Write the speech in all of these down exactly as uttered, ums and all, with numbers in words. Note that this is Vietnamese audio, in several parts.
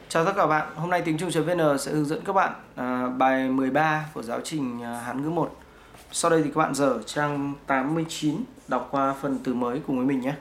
Chào tất cả các bạn, hôm nay tiếng Trung.vn sẽ hướng dẫn các bạn à, bài mười ba của giáo trình à, Hán ngữ một. Sau đây thì các bạn dở trang tám mươi chín đọc qua phần từ mới cùng với mình nhé.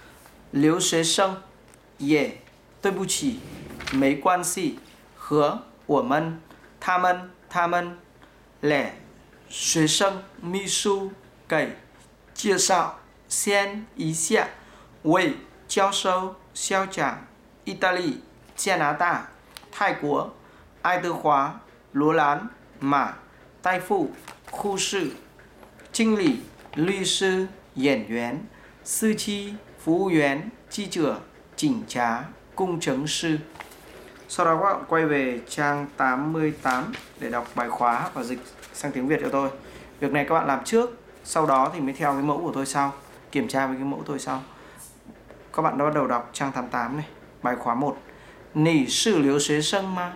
Liếu xế sông, ye, tôi bu chỉ, mấy quan xì, hứa, của mân, tha mân, tha mân, lẻ, xế sông, mi su, cẩy, chia sạo, sen, ý xạ, wei, giáo sâu, xiao chảng, Italy, Gia Nã Tà, Thái Quốc, Ai Tư Khóa, Lúa Lán, Mã, Tai Phụ, Khu Sự, Trinh Lý,律sư, Diễn viên, Sư Chi, Phú viên, Chi chữa, Chỉnh trá, Cung chứng sư. Sau đó các bạn quay về trang tám mươi tám để đọc bài khóa và dịch sang tiếng Việt cho tôi. Việc này các bạn làm trước, sau đó thì mới theo cái mẫu của tôi sau, kiểm tra với cái mẫu tôi sau. Các bạn đã bắt đầu đọc trang tám mươi tám này, bài khóa một. Nǐ sì liếu xuế sân ma?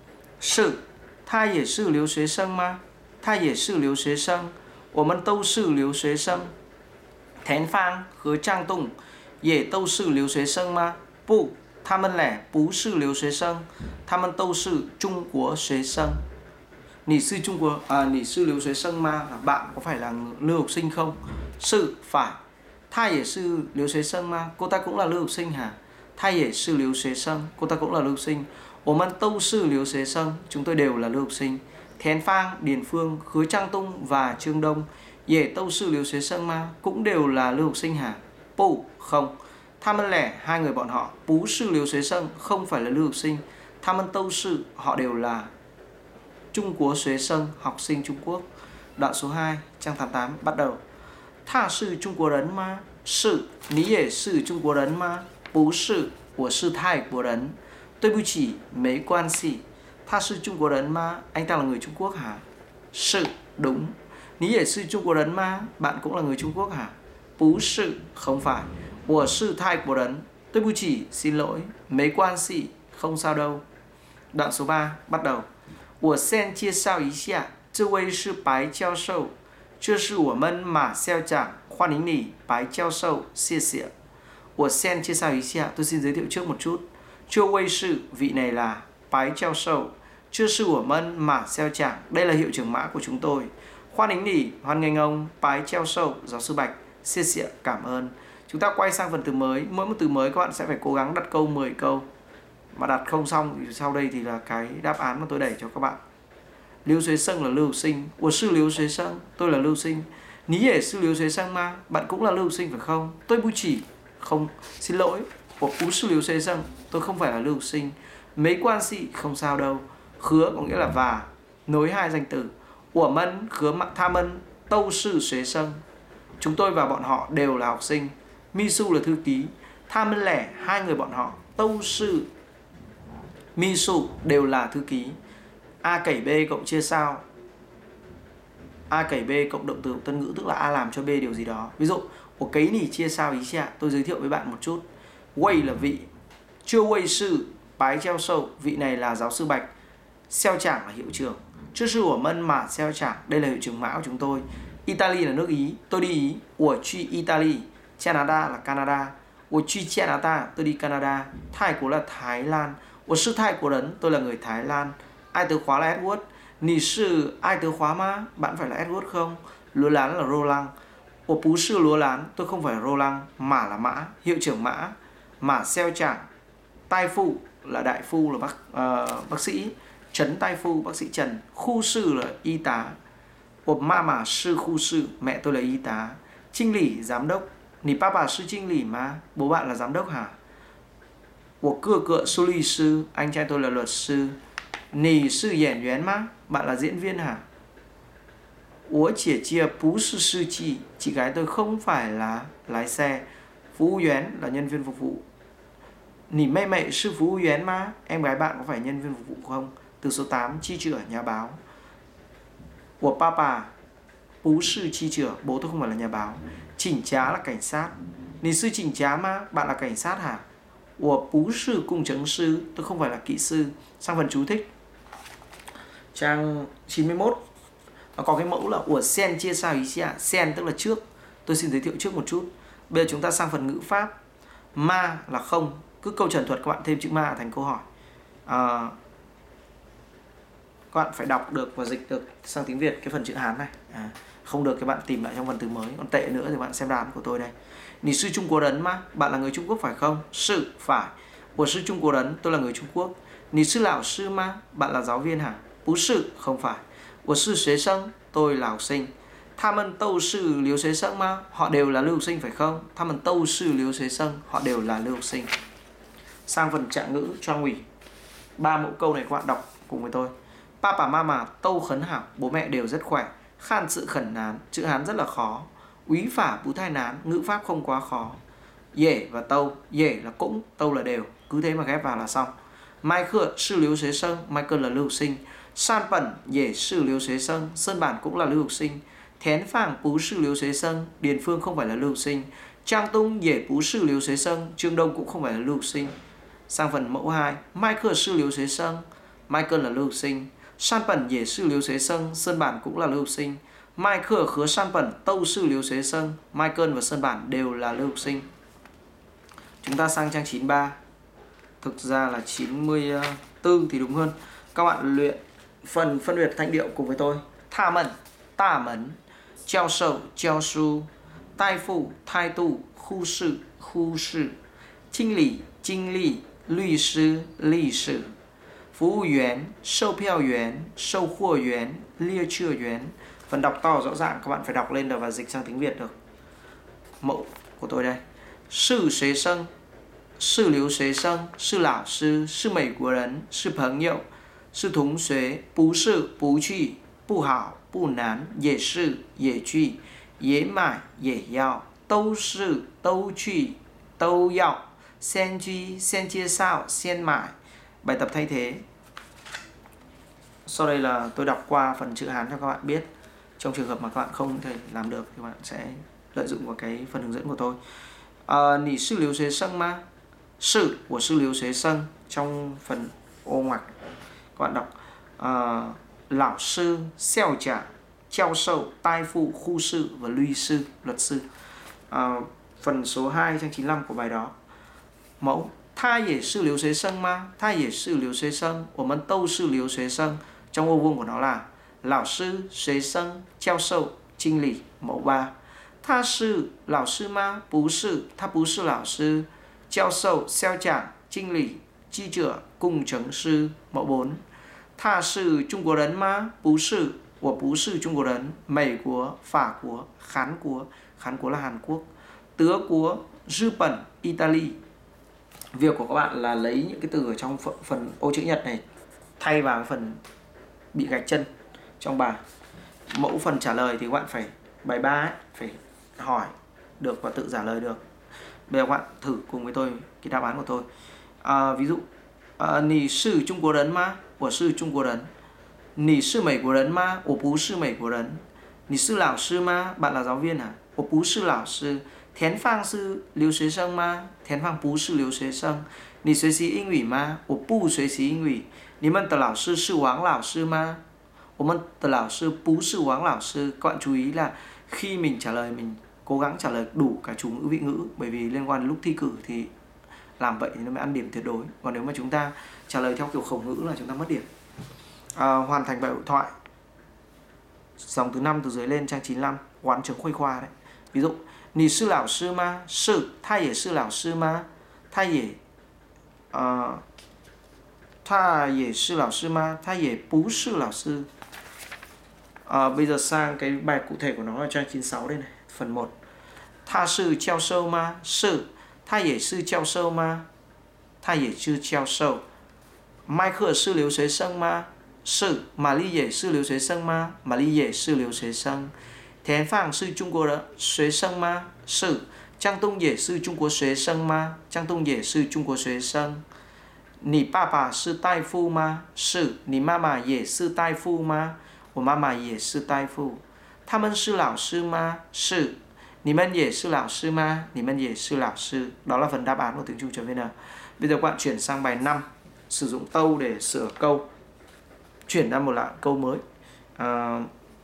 Sì, ta也是留学生吗？他也是留学生，我们都是留学生。田芳和张栋也都是留学生吗？不，他们俩不是留学生，他们都是中国学生。你是中国啊？你是留学生吗？ Bạn có phải là lưu học sinh không? Sự phải. Ta也是留学生吗? Cô ta cũng là lưu học sinh hả? Ta也是留学生, cô ta cũng là lưu học sinh. 我们都是留学生, chúng tôi đều là lưu học sinh. Thiến Phang, Điền Phương, Hứa Trang Tung và Trương Đông, ye都是留学生mà, cũng đều là lưu học sinh hả? Bù, không. Tha mân lẻ, hai người bọn họ, bú sư lưu xuế sân, không phải là lưu học sinh. Tha mân tâu sư, họ đều là Trung Quốc xuế sân, học sinh Trung Quốc. Đoạn số hai, trang tám mươi tám, bắt đầu. Tha sư Trung Quốc rấn mà? Sư, ní ye sư Trung Quốc rấn mà? Bú sư, của sư Thái Quốc rấn. Tôi bù chỉ mấy quan xì. Tha sư Trung Quốc rấn mà? Anh ta là người Trung Quốc hả? Sự, đúng. Ní ye sư Trung Quốc rấn mà? Bạn cũng là người Trung Quốc hả? Bú sự, không phải. Của sư Thái Quốc rấn. Tôi bù chỉ, xin lỗi. Mấy quan xì, không sao đâu. Đoạn số ba, bắt đầu. 我先介绍一下，这位是白教授，这是我们马校长，欢迎你，白教授，谢谢。我先介绍一下, tôi xin giới thiệu trước một chút. 这位是, vị này là Bái Giáo Sầu. 这是我们马校长, đây là hiệu trưởng mã của chúng tôi. 欢迎你, hoan nghênh ông, Bái Giáo Sầu, giáo sư Bạch, 谢谢, cảm ơn. Chúng ta quay sang phần từ mới. Mỗi một từ mới các bạn sẽ phải cố gắng đặt câu mười câu. Mà đặt không xong thì sau đây thì là cái đáp án mà tôi đẩy cho các bạn. Liêu xuế sân là lưu học sinh. Của sư liêu xuế sân, tôi là lưu học sinh. Ní ye sư liêu xuế sân mà, bạn cũng là lưu học sinh phải không? Tôi bù chỉ, không, xin lỗi. Của phú sư liêu xuế sân, tôi không phải là lưu học sinh. Mấy quan sĩ, không sao đâu. Khứa có nghĩa là và, nối hai danh từ. Của mân, khứa mặn tha mân, tâu sư xuế sân. Chúng tôi và bọn họ đều là học sinh. Mi su là thư ký. Tha mân lẻ, hai người bọn họ. Tâu sư, mi su đều là thư ký. A cẩy B cộng chia sao. A cẩy B cộng động từ tân ngữ, tức là A làm cho B điều gì đó. Ví dụ, của cấy nỉ chia sao ý xạ. Tôi giới thiệu với bạn một chút. Wei là vị. Chưa Wei sư, Bái Giáo Sầu, vị này là giáo sư Bạch. Xeo Chảng là hiệu trưởng. Chưa sư của Mân Mã Xeo Chảng, đây là hiệu trưởng mã của chúng tôi. Italy là nước Ý, tôi đi Ý. Của truy Italy. Canada là Canada. Của truy Canada, tôi đi Canada. Thái Quốc là Thái Lan. Của sư Thái Quốc rấn, tôi là người Thái Lan. Ai từ khóa là Edward. Nǐ sư ai từ khóa mà? Bạn phải là Edward không? Lúa Lán là Roland. Của bú sư Lúa Lán, tôi không phải là Roland. Mã là Mã, hiệu trưởng Mã. Mã Xeo Chảng. Tai Phụ là đại phu là bác, uh, bác sĩ. Trấn Tai Phu, bác sĩ Trần. Khu sư là y tá. Của ma mà sư khu sư, mẹ tôi là y tá. Trinh Lý, giám đốc. Nǐ papa sư Trinh Lý mà? Bố bạn là giám đốc hả? Của cưa cựa sư lý sư, anh trai tôi là luật sư. Nǐ sư diễn viên mà? Bạn là diễn viên hả? Ủa chị chia bú sư sư chị, chị gái tôi không phải là lái xe. Phú viên là nhân viên phục vụ. Nǐ mẹ mẹ sư Phú viên mà? Em gái bạn có phải nhân viên phục vụ không? Từ số tám, chi chữa, nhà báo. Của papa, bú sư chi chữa, bố tôi không phải là nhà báo. Chỉnh trá là cảnh sát. Nǐ sư chỉnh trá mà? Bạn là cảnh sát hả? Của bú sư cung chứng sư, tôi không phải là kỹ sư. Sang phần chú thích. Trang chín mươi mốt, nó có cái mẫu là của sen chia sao ý xạ. Sen tức là trước. Tôi xin giới thiệu trước một chút. Bây giờ chúng ta sang phần ngữ pháp. Ma là không. Cứ câu trần thuật các bạn thêm chữ ma thành câu hỏi. À, các bạn phải đọc được và dịch được sang tiếng Việt cái phần chữ Hán này. À, không được các bạn tìm lại trong phần từ mới. Còn tệ nữa thì bạn xem đáp án của tôi đây. Nì sư Trung Quốc人 mà, bạn là người Trung Quốc phải không? Sự, phải. Của sư Trung Quốc人, tôi là người Trung Quốc. Nì sư lão sư mà, bạn là giáo viên hả? Bú sự, không phải. Của sư xế sân, tôi là học sinh. Tha mân tâu sư liếu xế sân mà, họ đều là lưu học sinh phải không? Tha mân tâu sư liếu xế sân, họ đều là lưu học sinh. Sang phần trạng ngữ cho ngụy. Ba mẫu câu này các bạn đọc cùng với tôi. Papa mama tâu khấn hảo, bố mẹ đều rất khỏe. Khan sự khẩn nán, chữ Hán rất là khó. Úy phả bú thai nán, ngữ pháp không quá khó. Dễ và tâu, dễ là cũng, tâu là đều, cứ thế mà ghép vào là xong. Mai khựa sư liếu xế sân, Michael là lưu học sinh. San bẩn dễ sư liếu xế sân, Sơn Bản cũng là lưu học sinh. Thén phàng bú sư liếu xế sân, Điền Phương không phải là lưu học sinh. Trang Tung dễ bú sư liếu xế sân, Trương Đông cũng không phải là lưu học sinh. Sang phần mẫu hai, Michael sư liếu xế sân, Michael là lưu học sinh. San bẩn dễ sư liếu xế sân, Sơn Bản cũng là lưu học sinh. Michael khứa san bẩn tâu sư liếu xế sân, Michael và Sơn Bản đều là lưu học sinh. Chúng ta sang trang chín mươi ba. Thực ra là chín mươi tư thì đúng hơn. Các bạn luyện phần phân biệt thanh điệu cùng với tôi. Tha mẩn, tả mẩn, treo sầu, treo su, tai phụ, thai tu, khu sự, khu sự, kinh lý, kinh lý,律sư,律sư, phục vụ viên, sâu票员, sâu货viên, lia chưa viên. Phần đọc to rõ ràng các bạn phải đọc lên được và dịch sang tiếng Việt được. Mẫu của tôi đây. Sư xế sân, sư liếu xế sân, sư lão sư, sư Mỹ quốc人, sư 朋友, sư同学, 不是不去, 不好不难, 也是也去, 也买也要, 都是都去都要, 先去先介绍先买. Bài tập thay thế. Sau đây là tôi đọc qua phần chữ Hán cho các bạn biết. Trong trường hợp mà các bạn không thể làm được thì các bạn sẽ lợi dụng vào cái phần hướng dẫn của tôi. À, nì sư liếu xế sân mà, sự của sư liếu xế sân trong phần ô ngoặc các bạn đọc à, lão sư, xeo trả, treo sâu, tai phụ, khu sự và luy sư, luật sư. À, phần số hai trang chín mươi lăm của bài đó. Mẫu tha dễ sư liếu xế sân mà, tha dễ sư liếu xế sân, của mân tâu sư liếu xế sân. Trong ô vuông của nó là lão sư, xế sân, treo sâu, kinh lý. Mẫu ba. Tha sư, lão sư mà, bú sư, tha bú sư lão sư, treo sâu, xeo trả, kinh lý, chi trưởng, cung chứng sư. Mẫu bốn. Tha sư Trung Quốc人 mà, bú sư, của bú sư Trung Quốc人, Mỹ quốc, Pháp quốc, Hán quốc, Hán quốc là Hàn Quốc, Tứa quốc, Nhật Bản, Italy. Việc của các bạn là lấy những cái từ ở trong phần, phần ô chữ nhật này thay vào cái phần bị gạch chân trong bài. Mẫu phần trả lời thì các bạn phải bài ba ấy, phải hỏi được và tự trả lời được. Bây giờ các bạn thử cùng với tôi cái đáp án của tôi. À, ví dụ à, nì sư Trung Quốc人 mà, của sư Trung Quốc人. Nì sư Mỹ quốc人 mà, của bú sư Mỹ quốc人. Nì sư lão sư mà, bạn là giáo viên hả? Của bú sư lão sư. Thiến phang sư liếu xế sân mà, thiến phang bú sư liếu xế sân. Nì xuế xí英语 mà, của bú xuế xí英语. Nì mân tờ lão sư sư Wang lão sư mà, của mân tờ lão sư bú sư Wang lão sư. Các bạn chú ý là khi mình trả lời mình cố gắng trả lời đủ cả chủ ngữ vị ngữ, bởi vì liên quan đến lúc thi cử thì làm vậy thì nó mới ăn điểm tuyệt đối. Còn nếu mà chúng ta trả lời theo kiểu khẩu ngữ là chúng ta mất điểm. À, hoàn thành bài hội thoại dòng thứ năm từ dưới lên trang chín mươi lăm, quán chấm khuây khoa đấy. Ví dụ nì sư lão sư mà, sự tha dễ sư lão sư mà, tha dễ uh, tha dễ sư lão sư mà, tha dễ bú sư lão sư. À, bây giờ sang cái bài cụ thể của nó là trang chín mươi sáu đây này, phần một. Tha sư treo sâu mà, sự tha dễ sư treo sâu mà, tha dễ sư treo sâu. Mai khở sư liếu xế sân mà, sự mà ly dễ sư liếu xế sân mà, mà ly dễ sư liếu xế sân. Thiến phang sư Trung Quốc xế sân mà, sự Trang Tung dễ sư Trung Quốc xế sân mà, Trang Tung dễ sư Trung Quốc xế sân. Nì bà bà sư tai phu mà, sự nì mama dễ sư tai phu mà, của mama dễ sư tai phu. Tha mân sư lão sư mà, sự nì mân dễ sư lão sư mà, nì mân dễ sư lão sư. Đó là phần đáp án của tiếng Trung.vn. Bây giờ các bạn chuyển sang bài năm, sử dụng tâu để sửa câu, chuyển ra một lại câu mới. À,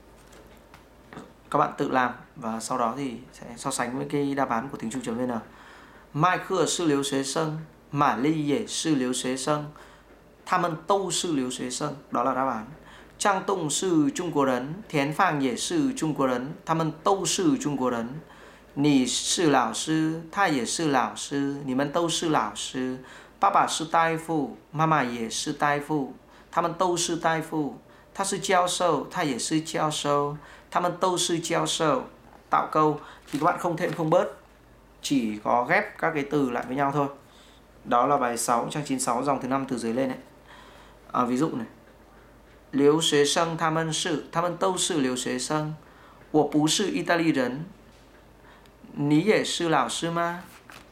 các bạn tự làm và sau đó thì sẽ so sánh với cái đáp án của tiếng Trung.vn. Mai khưa sư liếu xế sân, mà ly dễ sư liếu xế sân, 他们都是留学生. Đó là đáp án. Trang Tùng sư Trung Quốc人, Thiến Phang也是中国人, 他们都是中国人. 你是老师, 他也是老师, 你们都是老师. 爸爸是大夫, 妈妈也是大夫, 他们都是大夫. 他是教授, 他也是教授, 他们都是教授. Tạo câu thì các bạn không thêm không bớt, chỉ có ghép các cái từ lại với nhau thôi. Đó là bài sáu trang chín mươi sáu dòng thứ năm từ dưới lên đấy. À, ví dụ này. 留学生他们是, 他们都是留学生. 我不是意大利人. 你也是老师吗?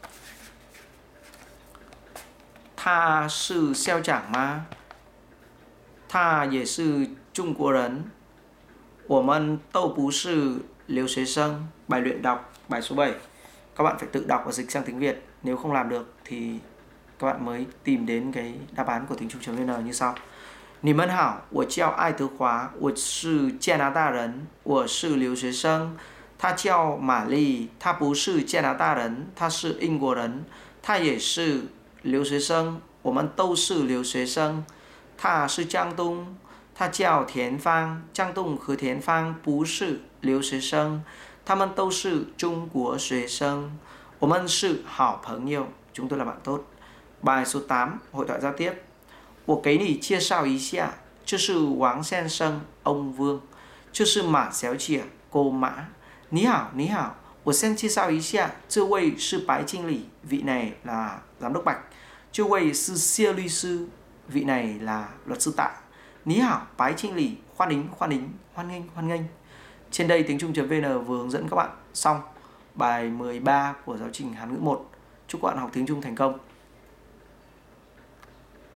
他是校长吗? 他也是中国人. 我们都不是留学生. Bài luyện đọc, bài số bảy. Các bạn phải tự đọc và dịch sang tiếng Việt. Nếu không làm được thì các bạn mới tìm đến cái đáp án của tiếng Trung.vn như sau. 你们好，我叫爱德华，我是加拿大人，我是留学生。他叫玛丽，他不是加拿大人，他是英国人，他也是留学生，我们都是留学生。他是江东，他叫田芳，江东和田芳不是留学生，他们都是中国学生。我们是好朋友，chúng tôi là bạn tốt. Bài số tám, hội thoại giao tiếp. 我给你介绍一下，这是王先生，ông Vương， 这是马小姐，cô Mã。你好，你好，我先介绍一下，这位是白经理， vị này là giám đốc Bạch。这位是谢律师， vị này là luật sư Tạ。你好，白经理，欢迎欢迎欢迎欢迎。Trên đây tiếng Trung.vn vừa hướng dẫn các bạn xong bài mười ba của giáo trình Hán ngữ một. Chúc các bạn học tiếng Trung thành công.